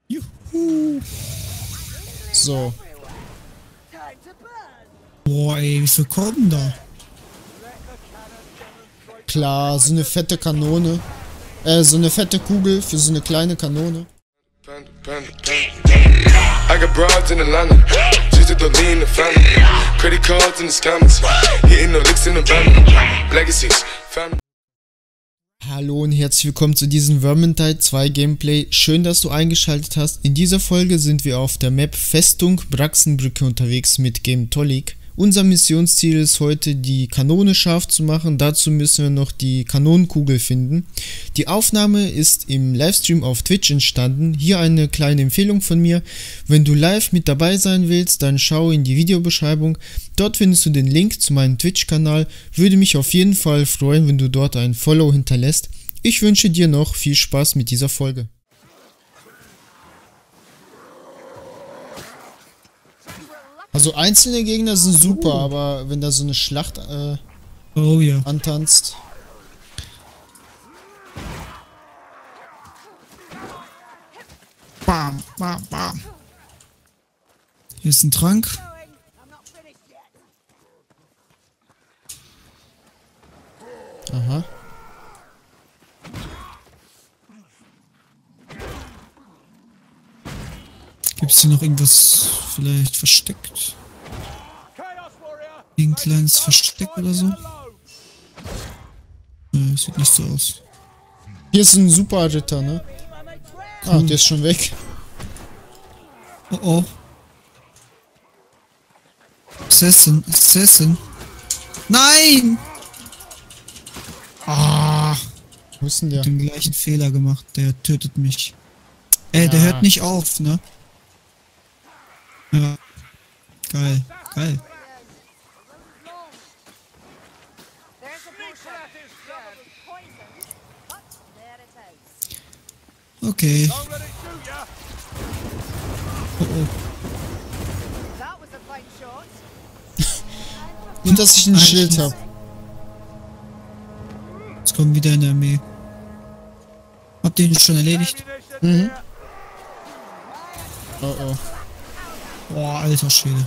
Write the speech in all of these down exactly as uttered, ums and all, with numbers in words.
Juhu. So. Boah, ey, wie viel kommen da? Klar, so eine fette Kanone. Äh, so eine fette Kugel für so eine kleine Kanone. I got broads in Atlanta, just to lean in the family. Credit cards in the scammers, hitting no licks in the van. Legacies, family. Hallo und herzlich willkommen zu diesem Vermintide zwei Gameplay. Schön, dass du eingeschaltet hast. In dieser Folge sind wir auf der Map Festung Braxenbrücke unterwegs mit Game Tonic. Unser Missionsziel ist heute, die Kanone scharf zu machen. Dazu müssen wir noch die Kanonenkugel finden. Die Aufnahme ist im Livestream auf Twitch entstanden. Hier eine kleine Empfehlung von mir. Wenn du live mit dabei sein willst, dann schau in die Videobeschreibung. Dort findest du den Link zu meinem Twitch-Kanal. Würde mich auf jeden Fall freuen, wenn du dort ein Follow hinterlässt. Ich wünsche dir noch viel Spaß mit dieser Folge. Also einzelne Gegner sind super, oh. aber wenn da so eine Schlacht äh, oh, ja. antanzt. Bam, bam, bam. Hier ist ein Trank. Aha. Gibt es hier noch irgendwas vielleicht versteckt? Ein kleines Versteck oder so? Ne, sieht nicht so aus. Hier ist ein super Ritter, ne? Cool. Ah, der ist schon weg. Oh oh. Assassin, Assassin. Nein! Ah! Wo ist denn der? Ich hab den gleichen Fehler gemacht. Der tötet mich. Ey, der ah. hört nicht auf, ne? Ja. Geil, geil. Okay. Oh oh. Gut, dass ich ein Schild habe. Jetzt kommen wieder eine Armee. Habt ihr ihn schon erledigt? Mhm. Oh oh. Boah, alter Schwede.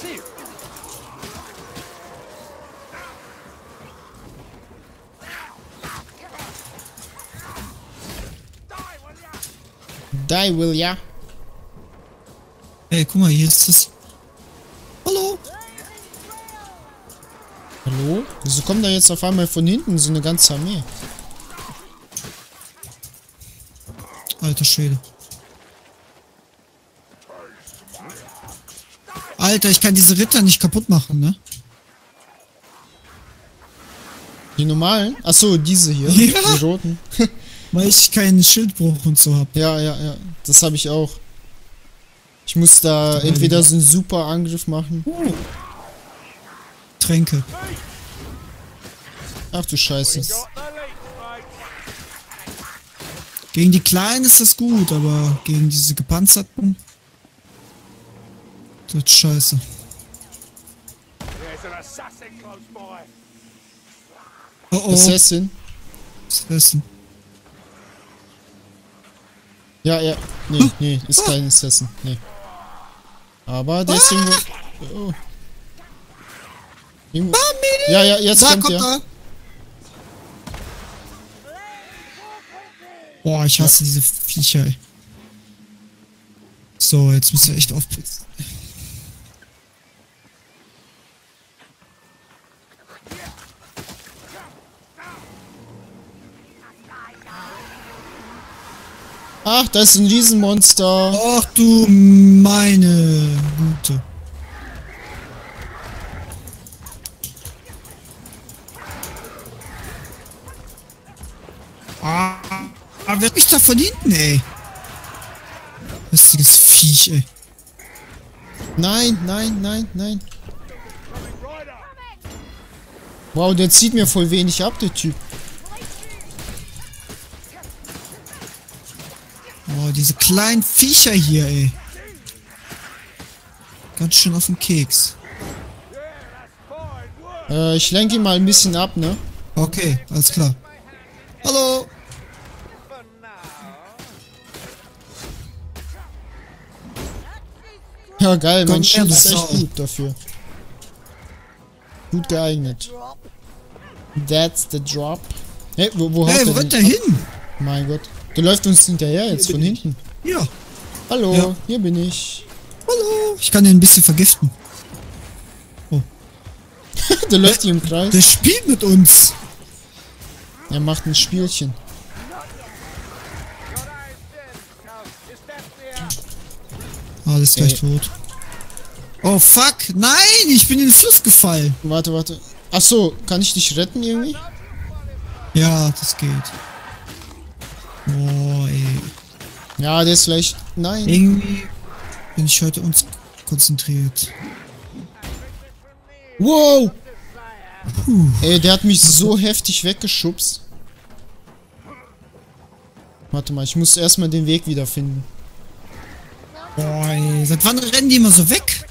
Die will ya. Ey, guck mal, hier ist das. Hallo? Hallo? Wieso kommt da jetzt auf einmal von hinten so eine ganze Armee? Alter Schwede. Alter, ich kann diese Ritter nicht kaputt machen, ne? Die normalen? Achso, diese hier. Ja. Die roten. Weil ich keinen Schildbruch und so hab. Ja, ja, ja. Das habe ich auch. Ich muss da entweder so einen super Angriff machen. Uh. Tränke. Ach du Scheiße. Gegen die Kleinen ist das gut, aber gegen diese gepanzerten... Das ist scheiße. Oh oh. Assassin. Assassin. Ja, ja. Nee, nee, ist kein Assassin. Nee. Aber der ist irgendwo... Oh. Irgendwo. Ja, ja, jetzt da, kommt er. Boah, ich hasse ja. diese Viecher, ey. So, jetzt müssen wir echt aufpassen. Ach, da ist ein Riesenmonster. Ach du meine Gute. Ah, wer ist da von hinten, ey? Lustiges Viech, ey. Nein, nein, nein, nein. Wow, der zieht mir voll wenig ab, der Typ. Oh, diese kleinen Viecher hier, ey. Ganz schön auf den Keks. Äh, ich lenke ihn mal ein bisschen ab, ne? Okay, alles klar. Hallo! Ja, geil, mein Komm Schild her, ist echt Sau. gut dafür. Gut geeignet. That's the drop. Hey, wo, wo Hey, haut wo er rennt denn? der hin? Mein Gott. Der läuft uns hinterher jetzt von hinten. Ja. Hallo, Ja. hier bin ich. Hallo. Ich kann den ein bisschen vergiften. Der läuft hier im Kreis. Der spielt mit uns. Er macht ein Spielchen. Alles gleich Ey. tot. Oh fuck. Nein, ich bin in den Fluss gefallen. Warte, warte. Ach so, kann ich dich retten irgendwie? Ja, das geht. Oh, ey. Ja, der ist vielleicht... Nein. Irgendwie bin ich heute uns konzentriert. Wow! Ey, der hat mich so heftig weggeschubst. Warte mal, ich muss erstmal den Weg wiederfinden. Boah, ey. Seit wann rennen die immer so weg?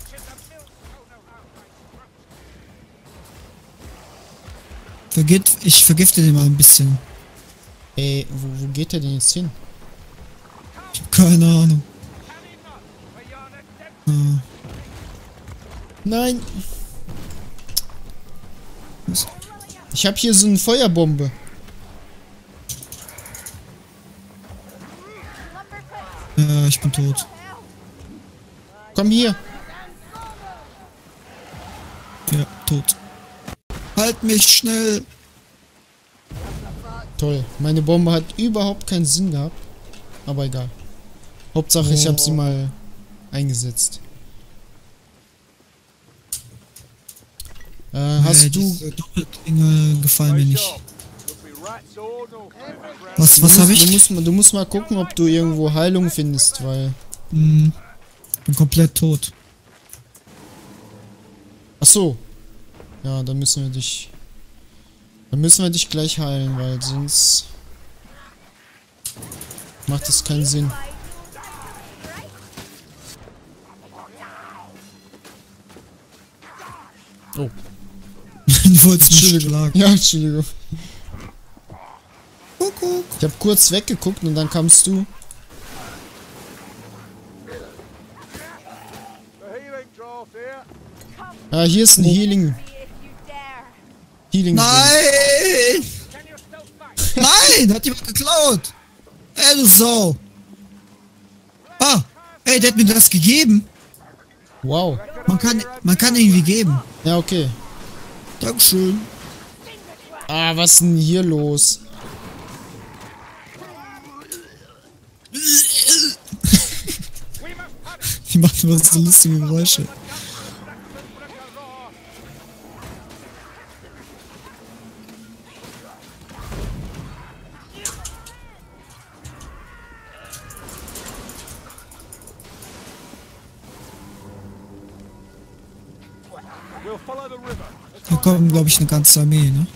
Vergit, ich vergifte den mal ein bisschen. Ey, wo, wo geht der denn jetzt hin? Ich hab keine Ahnung. Ah, Nein! Ich habe hier so eine Feuerbombe. äh, ich bin tot. Komm hier. Ja, tot. Halt mich schnell. Toll. Meine Bombe hat überhaupt keinen Sinn gehabt. Aber egal. Hauptsache, ich habe sie mal eingesetzt. Äh, hast Nee, du... diese Doppelklinge gefallen mir nicht. Was, Du was musst, habe du, ich? musst, mal- du musst mal gucken, ob du irgendwo Heilung findest, weil... Hm, bin komplett tot. Ach so. Ja, dann müssen wir dich... Dann müssen wir dich gleich heilen, weil sonst... Macht das keinen Sinn. Oh. Du wolltest mich Entschuldigung. schlagen. Ja, Entschuldigung. Kuckuck. Ich habe kurz weggeguckt und dann kamst du. Ah, hier ist ein Healing. Healing. Nein! Nein! Hat jemand geklaut! Ey, du Sau! Ah! Ey, der hat mir das gegeben! Wow. Man kann, man kann irgendwie geben. Ja, okay. Dankeschön. Ah, was ist denn hier los? Die macht immer so lustige Geräusche. Da kommen, glaube ich, eine ganze Armee, ne?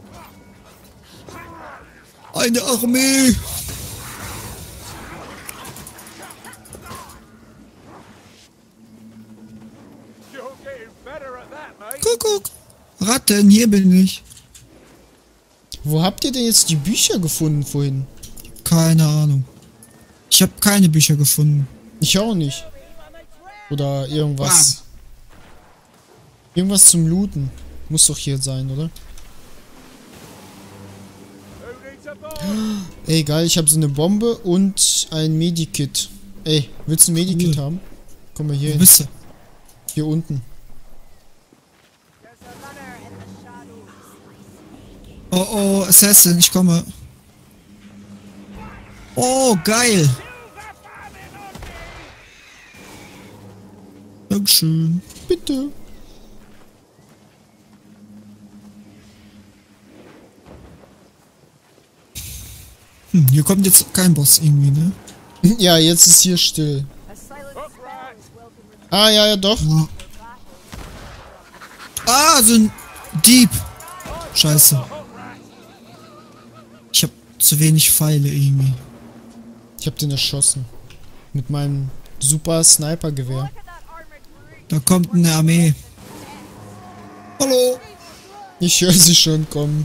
Eine Armee! Kuckuck! Ratten, hier bin ich. Wo habt ihr denn jetzt die Bücher gefunden vorhin? Keine Ahnung. Ich habe keine Bücher gefunden. Ich auch nicht. Oder irgendwas. Irgendwas zum Looten. Muss doch hier sein, oder? Ey, geil, ich habe so eine Bombe und ein Medikit. Ey, willst du ein Medikit Cool. haben? Komm mal hier Wo hin. bist du? Hier unten. Oh oh, Assassin, ich komme. Oh, geil. Dankeschön. Bitte. Hm, hier kommt jetzt kein Boss irgendwie, ne? Ja, jetzt ist hier still. Ah, ja, ja, doch. Ja. Ah, so ein Dieb. Scheiße. Ich hab zu wenig Pfeile irgendwie. Ich hab den erschossen. Mit meinem super Sniper-Gewehr. Da kommt eine Armee. Hallo. Ich höre sie schon kommen.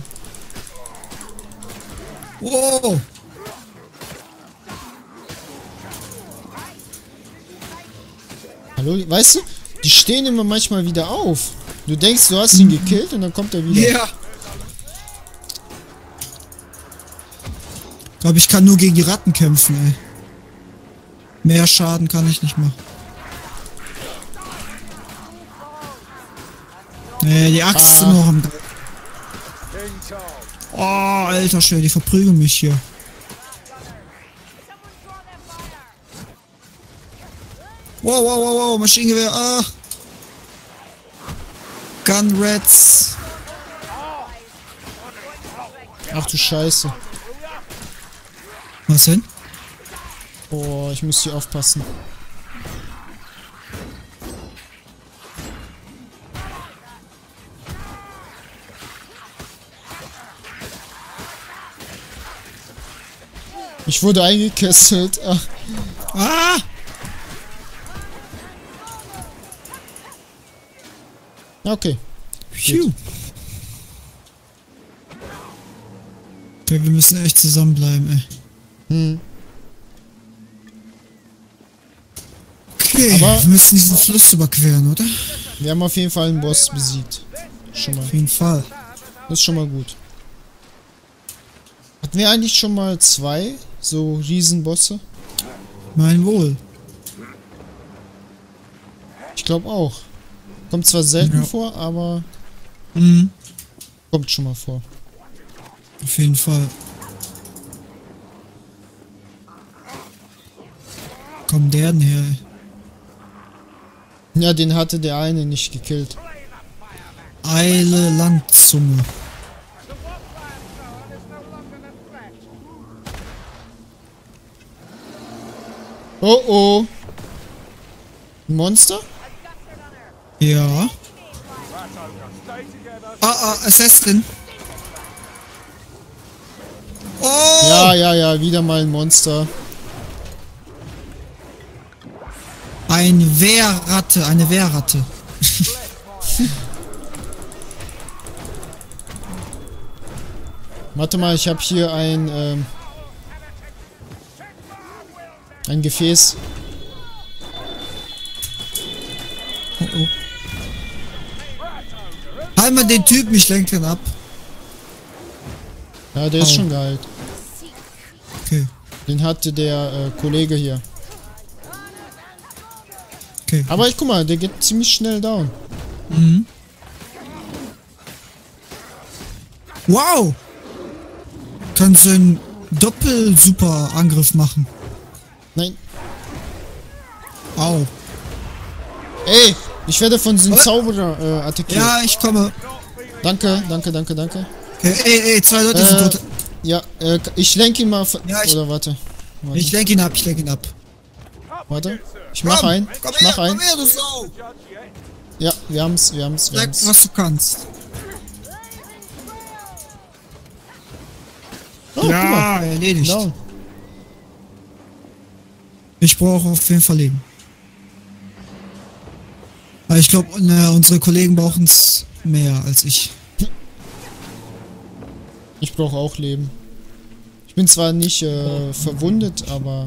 Wow. Hallo? Weißt du, die stehen immer manchmal wieder auf. Du denkst, du hast ihn gekillt und dann kommt er wieder. Ja. Ich glaube, ich kann nur gegen die Ratten kämpfen, ey. Mehr Schaden kann ich nicht machen. Nee, die Axt Ah. sind noch am... Oh, alter Schwede, die verprügeln mich hier. Wow, wow, wow, wow, Maschinengewehr, ah. Gun Rats. Ach du Scheiße. Was denn? Boah, ich muss hier aufpassen. Ich wurde eingekesselt. Ach. Ah! Okay. Phew. Okay, wir müssen echt zusammenbleiben, ey. Hm. Okay, Aber- wir müssen diesen Fluss überqueren, oder? Wir haben auf jeden Fall einen Boss besiegt. Schon mal. Auf jeden Fall. Das ist schon mal gut. Hatten wir eigentlich schon mal zwei so Riesenbosse? Mein Wohl. Ich glaube auch. Kommt zwar selten Ja. vor, aber Mhm. kommt schon mal vor. Auf jeden Fall. Komm der denn her, ey? Ja, den hatte der eine nicht gekillt. Eile Landzunge. Oh oh. Ein Monster? Ja. Ah, ah, Assassin. Oh! Ja, ja, ja, wieder mal ein Monster. Ein Wehrratte, eine Wehrratte. Warte mal, ich habe hier ein, ähm, ein Gefäß. Oh, oh. Halt mal den Typen, ich lenke den ab. Ja, der ist Au. schon geheilt. Okay, Den hatte der äh, Kollege hier. okay. Aber ich guck mal, der geht ziemlich schnell down. Mhm. Wow! Kann so einen Doppel-Super-Angriff machen. Nein. Au. Ey, ich werde von diesem Was? Zauberer äh, attackiert. Ja, ich komme. Danke, danke, danke, danke. Okay, ey, ey, zwei Leute sind Äh, tot. ja, äh, ich lenke ihn mal. Ja, ich- Oder warte. Warte. Ich lenke ihn ab, ich lenke ihn ab. warte. Ich mach Komm, ein. Komm Ich her, mach ein. komm her, du Sau. Ja, wir haben's, wir haben's, wir Sag, haben's. was du kannst. Oh, guck mal. Ja, erledigt. Down. Ich brauche auf jeden Fall Leben. Aber ich glaube, unsere Kollegen brauchen es mehr als ich. Ich brauche auch Leben. Ich bin zwar nicht äh, verwundet, aber...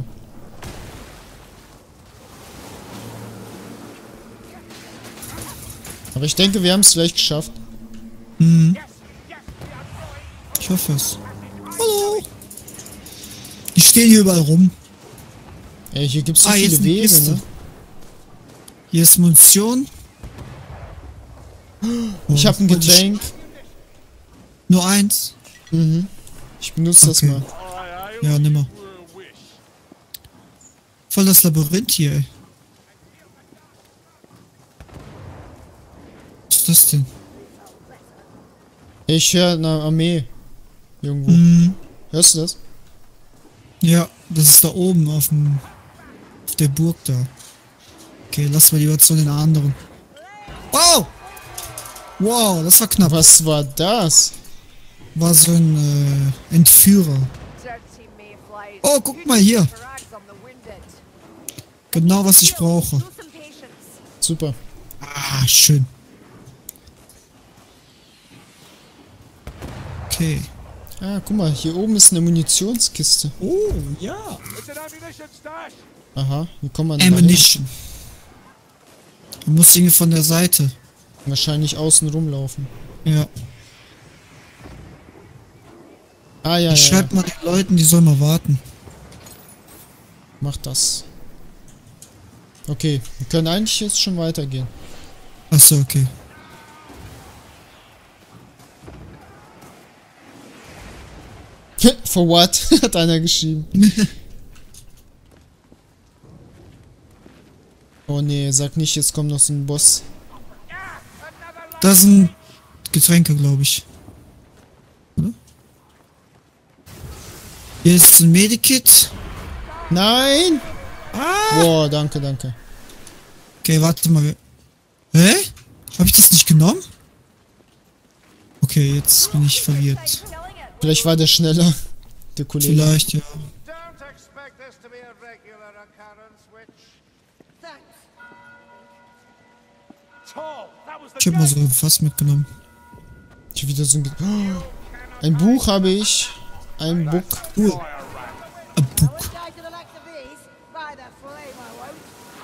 Aber ich denke, wir haben es gleich geschafft. Mhm. Ich hoffe es. Hallo. Die stehen hier überall rum. Ey, hier gibt's so Ah, hier ist viele eine Wege, Kiste. ne? Hier ist Munition. Ich Oh, habe ein voll die Sch- Getränk. Nur eins. Mhm. Ich benutze das Okay. mal. Ja, nimmer. Voll das Labyrinth hier, ey. Was ist das denn? Ich höre eine Armee. Irgendwo. Mhm. Hörst du das? Ja, das ist da oben auf dem... auf der Burg da. Okay, lass mal lieber zu den anderen. Wow! Wow, das war knapp. Was war das? War so ein äh, Entführer. Oh, guck mal hier. Genau, was ich brauche. Super. Ah, schön. Okay. Ah, guck mal, hier oben ist eine Munitionskiste. Oh, ja. It's an ammunition stash. Aha, wie kommt man da hin? Ammunition. Du musst irgendwie von der Seite. Wahrscheinlich außen rumlaufen. Ja. Ah ja, Ich ja. schreib mal den Leuten, die sollen mal warten. Mach das. Okay, wir können eigentlich jetzt schon weitergehen. Achso, okay. For what? Hat einer geschrieben. Oh nee, sag nicht, jetzt kommt noch so ein Boss. Das sind Getränke, glaube ich. Oder? Hier ist ein Medikit. Nein! Ah! Boah, danke, danke. Okay, warte mal. Hä? Hab ich das nicht genommen? Okay, jetzt bin ich verwirrt. Vielleicht war der schneller, der Kollege. Vielleicht, ja. Don't expect this to be a regular occurrence, Witch. Thanks. Tall, that was the Ich hab mal so ein Fass mitgenommen. Ich hab wieder so ein... Ge oh, ein Buch habe ich. Ein Book. Uh, a book. guy to the likes of these. By the flame, I won't.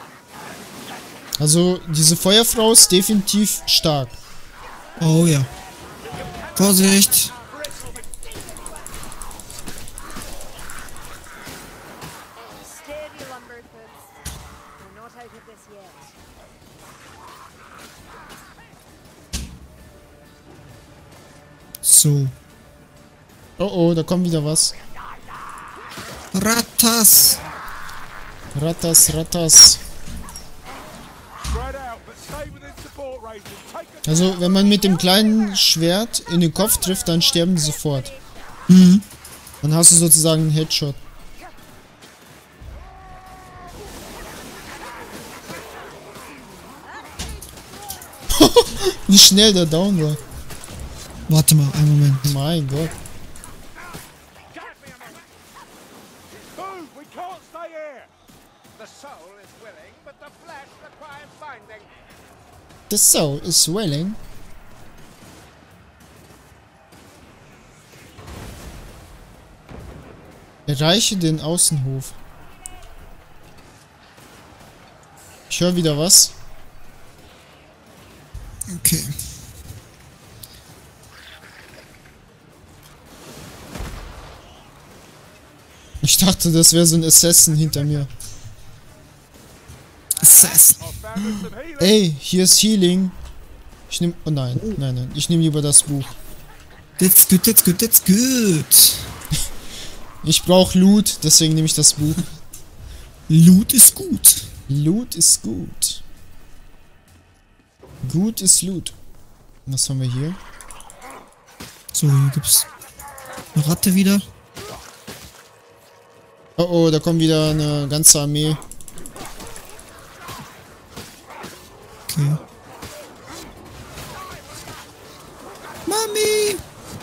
Also, diese Feuerfrau ist definitiv stark. Oh ja. Vorsicht. Steady, Lumberfoots. We're not out of this yet. So. Oh oh, da kommt wieder was. Ratas. Ratas, Ratas. Spread out, but stay within support range and take a Also, wenn man mit dem kleinen Schwert in den Kopf trifft, dann sterben die sofort. Mhm. Dann hast du sozusagen einen Headshot. Wie schnell der down war. Warte mal, einen Moment. Mein Gott. move. We can't stay here. The soul is willing, but the flesh requires binding. The soul is swelling. Erreiche den Außenhof. Ich höre wieder was. Okay. Ich dachte, das wäre so ein Assassin hinter mir. Assassin. I found us some healing. Ey, hier ist Healing. Ich nehm... Oh nein, nein, nein. Ich nehme lieber das Buch. That's good, that's good, that's good. Ich brauche Loot, deswegen nehme ich das Buch. Loot ist gut. Loot ist gut. Gut ist Loot. Was haben wir hier? So, hier gibt's eine Ratte wieder. Oh oh, da kommt wieder eine ganze Armee. Okay. Mami!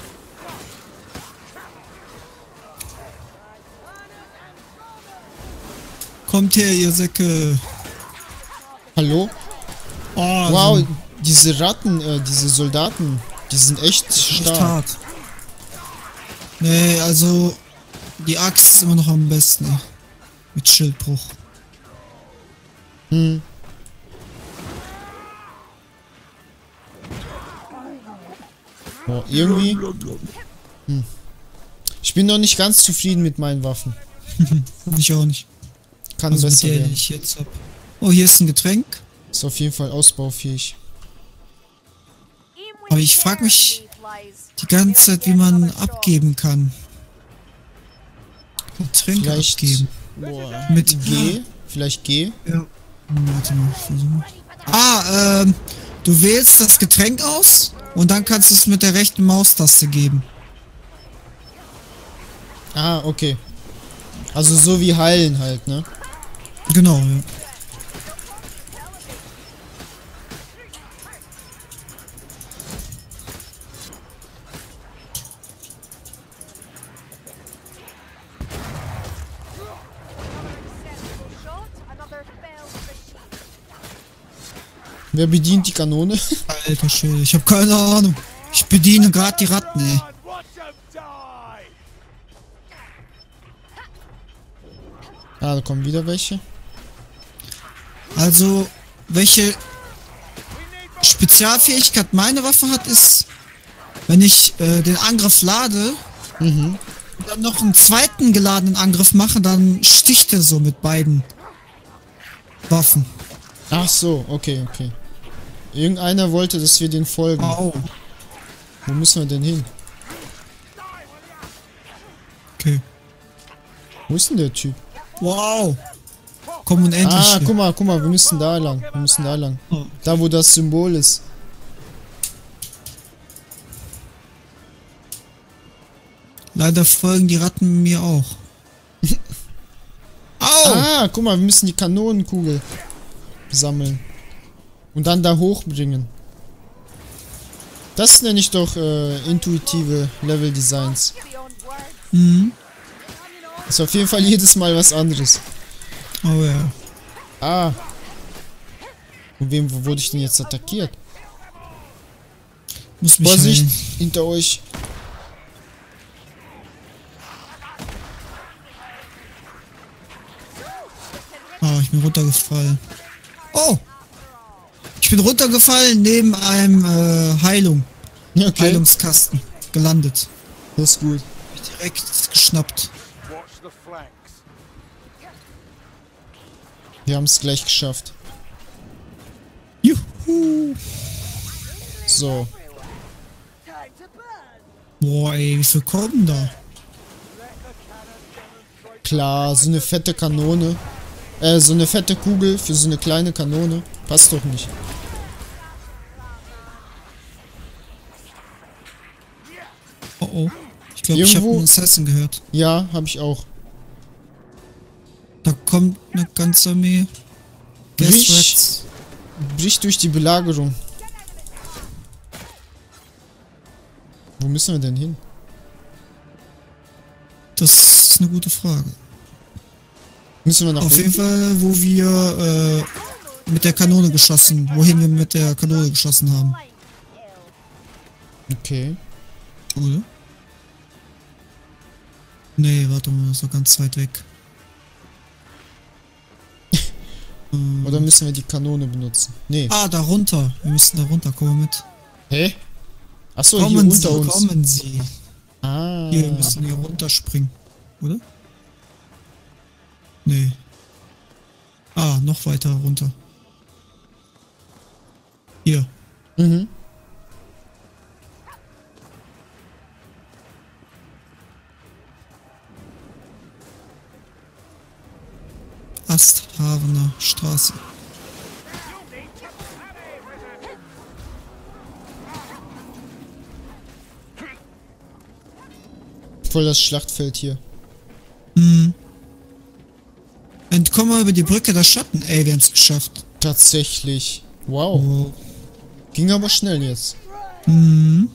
Kommt her, ihr Säcke. Hallo? Oh, Wow, so diese Ratten, äh, diese Soldaten, die sind echt echt stark. hart. Nee, also die Axt ist immer noch am besten. Ey. Mit Schildbruch. Hm. Oh, irgendwie. Hm. Ich bin noch nicht ganz zufrieden mit meinen Waffen. Ich auch nicht. Kann Also mit besser der, die werden. ich jetzt hab. Oh, hier ist ein Getränk. Ist auf jeden Fall ausbaufähig. Aber ich frag mich die ganze Zeit, wie man abgeben kann. Getränke Vielleicht abgeben. boah, Mit G? Vielleicht G? Ja. Warte mal, versuch mal. Ah, ähm, du wählst das Getränk aus und dann kannst du es mit der rechten Maustaste geben. Ah, okay. Also so wie heilen halt, ne? Genau, ja. Shot, another failed mission. Wer bedient die Kanone? Alter Schwede, ich hab keine Ahnung. Ich bediene gerade die Ratten, ey. And watch them die. Ah, da kommen wieder welche. Also, welche Spezialfähigkeit meine Waffe hat, ist, wenn ich äh, den Angriff lade Mhm. und dann noch einen zweiten geladenen Angriff mache, dann sticht er so mit beiden Waffen. Ach so, okay, okay. Irgendeiner wollte, dass wir den folgen. Au. Wo müssen wir denn hin? Okay. Wo ist denn der Typ? Wow. Komm unendlich. Ah, hier. guck mal, guck mal, wir müssen da lang. Wir müssen da lang. Oh. Da, wo das Symbol ist. Leider folgen die Ratten mir auch. Au! Ah, guck mal, wir müssen die Kanonenkugel sammeln. Und dann da hochbringen. Das nenne ich doch äh, intuitive Level-Designs. Beyond words. Mhm. Ist auf jeden Fall jedes Mal was anderes. Oh ja. Ah. Und wem wo wurde ich denn jetzt attackiert? Muss mich Vorsicht, heilen. hinter euch. Ah, ich bin runtergefallen. Oh! Ich bin runtergefallen neben einem äh, Heilung. Okay, Heilungskasten. Gelandet. das ist gut. Hab ich direkt geschnappt. Watch the flanks. Wir haben es gleich geschafft. Juhu! So. Boah, ey, wie viel kommen da? Klar, so eine fette Kanone. Äh, so eine fette Kugel für so eine kleine Kanone. Passt doch nicht. Oh oh. Ich glaube, ich habe Irgendwo- einen Assassin gehört. Ja, habe ich auch. Da kommt eine ganze Armee. Gas Brich, Rats. brich durch die Belagerung. Wo müssen wir denn hin? Das ist eine gute Frage. Müssen wir nach Auf jeden unten? Fall, wo wir äh, mit der Kanone geschossen, wohin wir mit der Kanone geschossen haben. Okay. Oder? Nee, warte mal, das ist doch ganz weit weg. ähm, Oder müssen wir die Kanone benutzen? Nee. ah, da runter. Wir müssen da runter. Komm mal mit. Hä? Achso, hier Kommen Sie, unter uns. kommen Sie. Ah. Hier, wir müssen hier runterspringen. Oder? Nee. Ah, noch weiter runter. Hier. Mhm. Asthavener Straße. Voll das Schlachtfeld hier. Hm. Entkomm mal über die Brücke der Schatten. Ey, wir haben's geschafft. Tatsächlich. Wow. Oh. Ging aber schnell jetzt. Hm.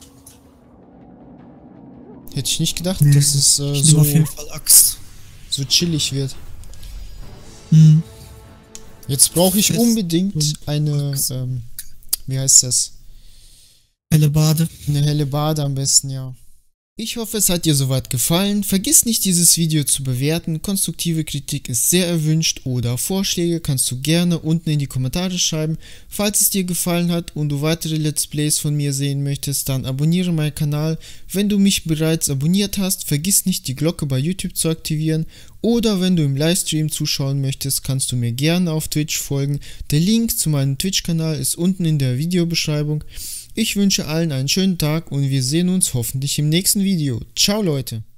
Hätte ich nicht gedacht, Nee, dass es äh, Ich nehme so, auf jeden Fall Axt. so chillig wird. Hm. Jetzt brauche ich Fest unbedingt und eine, Axt. ähm, wie heißt das? Helle Bade. Eine helle Bade am besten, ja. Ich hoffe, es hat dir soweit gefallen. Vergiss nicht, dieses Video zu bewerten. Konstruktive Kritik ist sehr erwünscht oder Vorschläge kannst du gerne unten in die Kommentare schreiben. Falls es dir gefallen hat und du weitere Let's Plays von mir sehen möchtest, dann abonniere meinen Kanal. Wenn du mich bereits abonniert hast, vergiss nicht, die Glocke bei YouTube zu aktivieren. Oder wenn du im Livestream zuschauen möchtest, kannst du mir gerne auf Twitch folgen. Der Link zu meinem Twitch-Kanal ist unten in der Videobeschreibung. Ich wünsche allen einen schönen Tag und wir sehen uns hoffentlich im nächsten Video. Ciao Leute!